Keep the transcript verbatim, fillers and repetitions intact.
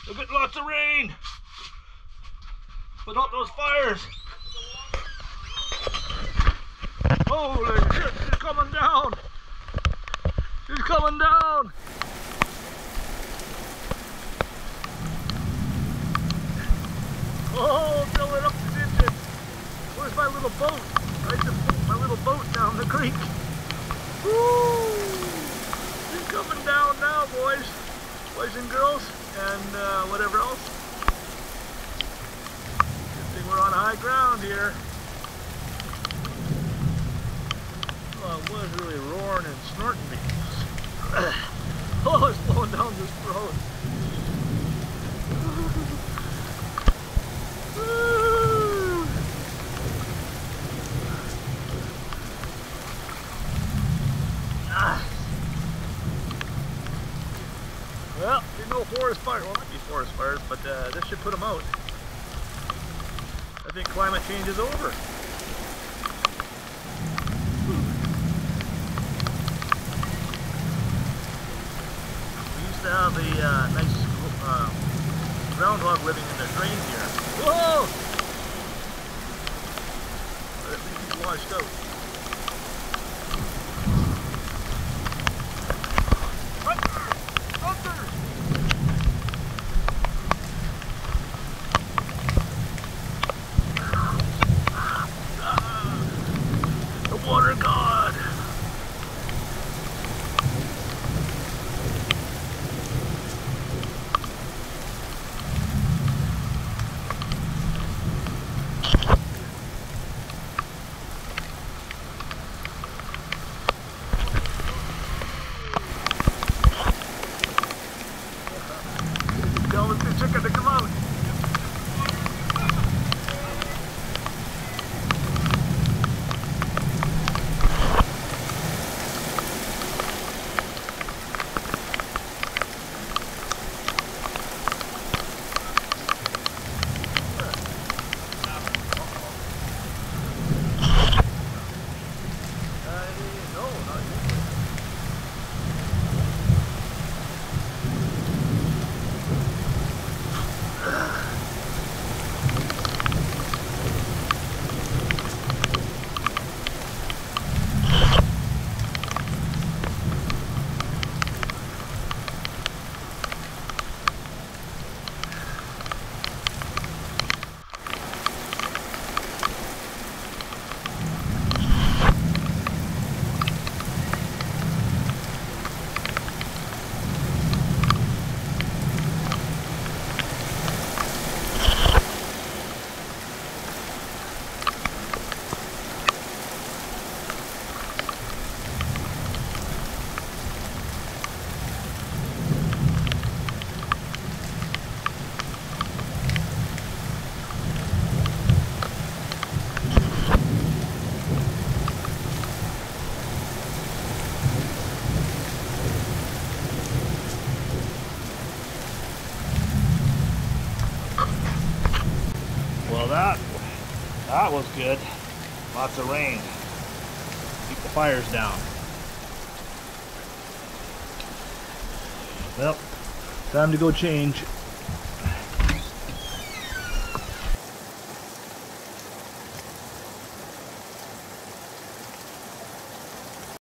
We're getting lots of rain. Put out those fires. Holy shit, she's coming down. She's coming down. Oh, fill it up the ditches. Where's my little boat? I just put my little boat down the creek. Woo! She's coming down now, boys. Boys and girls, and uh, whatever else. Good thing we're on high ground here. Oh, it was really roaring and snorting me. Oh, it's blowing down this road. Well, there's no forest fire. Well, not be forest fires, but uh, this should put them out. I think climate change is over. We used to have a uh, nice uh, groundhog living in the drain here. Whoa! But at least he's washed out. Water god! Tell the chicken to come out! Well, that that was good. Lots of rain. Keep the fires down. Well, time to go change.